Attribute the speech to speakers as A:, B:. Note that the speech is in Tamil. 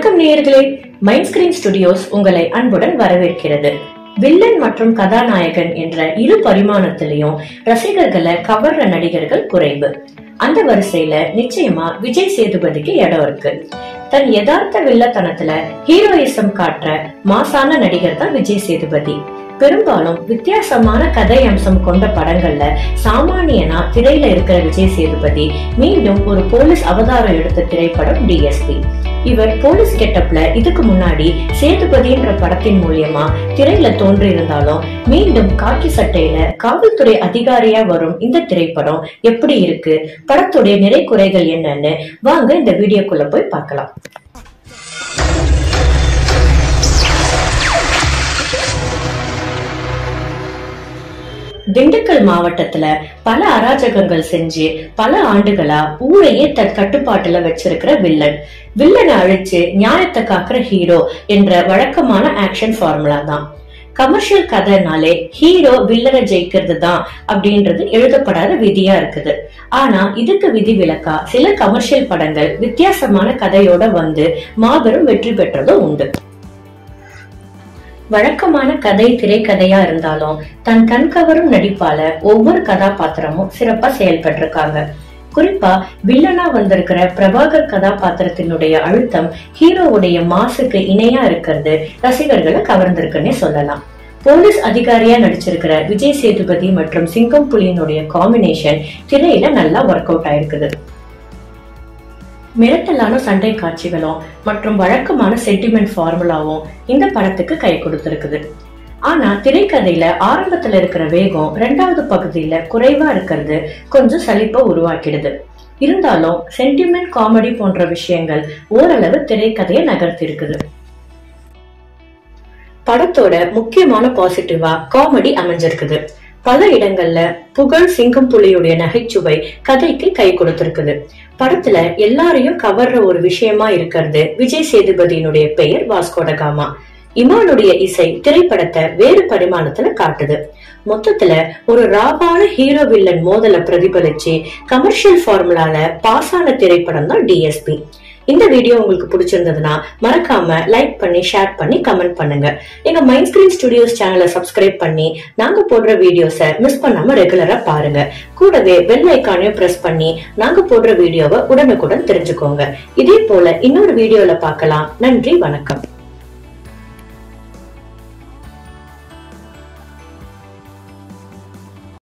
A: வணக்கம் நேயர்களே, மைண்ட் ஸ்கிரீன் ஸ்டுடியோஸ் உங்களை அன்புடன் வரவேற்கிறது. வில்லன் மற்றும் கதாநாயகன் என்ற இரு பரிமாணத்திலையும் ரசிகர்களை கவர்ற நடிகர்கள் குறைவு. அந்த வரிசையில நிச்சயமா விஜய் சேதுபதிக்கு இடம் இருக்கு. தன் யதார்த்த வில்லத்தனத்துல ஹீரோயிசம் காட்டுற மாசான நடிகர் தான் விஜய் சேதுபதி. பெரும்பாலும் வித்தியாசமான கதை அம்சம் கொண்ட படங்கள்ல சாமானியனா திரையில இருக்கிற விஜய் சேதுபதி மீண்டும் ஒரு போலீஸ் அவதாரம் எடுத்த திரைப்படம் டிஎஸ்பி. இவர் போலீஸ் கெட்டப்ல இதுக்கு முன்னாடி சேதுபதின்ற படத்தின் மூலியமா திரையில தோன்றி இருந்தாலும் மீண்டும் காக்கி சட்டையில காவல்துறை அதிகாரியா வரும் இந்த திரைப்படம் எப்படி இருக்கு, படத்துடைய நிறை குறைகள் என்னன்னு வாங்க இந்த வீடியோக்குள்ள போய் பார்க்கலாம். திண்டுக்கல் மாவட்டத்துல பல அராஜகங்கள் செஞ்சு பல ஆண்டுகளா ஊரையே தன் கட்டுப்பாட்டுல வச்சிருக்கிற வில்லனை அழிச்சு நியாயத்தை காக்குற ஹீரோ என்ற வழக்கமான ஆக்ஷன் ஃபார்முலா தான். கமர்ஷியல் கதைனாலே ஹீரோ வில்லனை ஜெயிக்கிறது தான் அப்படின்றது எழுதப்படாத விதியா இருக்குது. ஆனா இதுக்கு விதி விலக்கா சில கமர்ஷியல் படங்கள் வித்தியாசமான கதையோட வந்து மாபெரும் வெற்றி பெற்றதும் உண்டு. வழக்கமான கதை திரைக்கதையா இருந்தாலும் தன் கண்கவரும் நடிப்பால ஒவ்வொரு கதாபாத்திரமும் சிறப்பா செயல்பட்டிருக்காங்க. குறிப்பா வில்லனா வந்திருக்கிற பிரபாகர் கதாபாத்திரத்தினுடைய அழுத்தம் ஹீரோவுடைய மாசுக்கு இணையா இருக்கிறது ரசிகர்களை கவர்ந்திருக்குன்னே சொல்லலாம். போலீஸ் அதிகாரியா நடிச்சிருக்கிற விஜய் சேதுபதி மற்றும் சிங்கம் புலியினுடைய காம்பினேஷன் திரையில நல்லா ஒர்க் அவுட் ஆயிருக்குது. மிரட்டலான சண்டை காட்சிகளும் மற்றும் வழக்கமான சென்டிமெண்ட் ஃபார்முலாவும் இந்த படத்துக்கு கை கொடுத்திருக்குது. ஆனா திரைக்கதையில ஆரம்பத்துல இருக்கிற வேகம் இரண்டாவது பகுதியில குறைவா இருக்கிறது கொஞ்சம் சலிப்பை உருவாக்கிடுது. இருந்தாலும் சென்டிமெண்ட் காமெடி போன்ற விஷயங்கள் ஓரளவு திரைக்கதையை நகர்த்தி இருக்குது. படத்தோட முக்கியமான பாசிட்டிவா காமெடி அமைஞ்சிருக்குது. பல இடங்கள்ல புகழ் சிங்கம் புலியுடைய நகைச்சுவை கதைக்கு கை கொடுத்திருக்குது. படத்துல எல்லாரையும் கவர்ற ஒரு விஷயமா இருக்கிறது விஜய் சேதுபதியினுடைய பெயர் வாஸ்கோடகாமா. இமானுடைய இசை திரைப்படத்தை வேறு பரிமாணத்துல காட்டுது. மொத்தத்துல ஒரு ராவான ஹீரோ வில்லன் மோதலை பிரதிபலிச்சு கமர்ஷியல் ஃபார்முலால பாஸ் ஆன திரைப்படம் தான் டிஎஸ்பி. இந்த வீடியோ உங்களுக்கு பிடிச்சிருந்ததுன்னா மறக்காம லைக் பண்ணி ஷேர் பண்ணி கமெண்ட் பண்ணுங்க. எங்க மைண்ட் ஸ்கிரீன் ஸ்டுடியோஸ் சேனலை சப்ஸ்கிரைப் பண்ணி நாங்க போடுற வீடியோஸை மிஸ் பண்ணாம ரெகுலரா பாருங்க. கூடவே பெல் ஐக்கானையும் பிரஸ் பண்ணி நாங்க போடுற வீடியோவை உடனுக்குடன் தெரிஞ்சுக்கோங்க. இதே போல இன்னொரு வீடியோல பார்க்கலாம். நன்றி, வணக்கம்.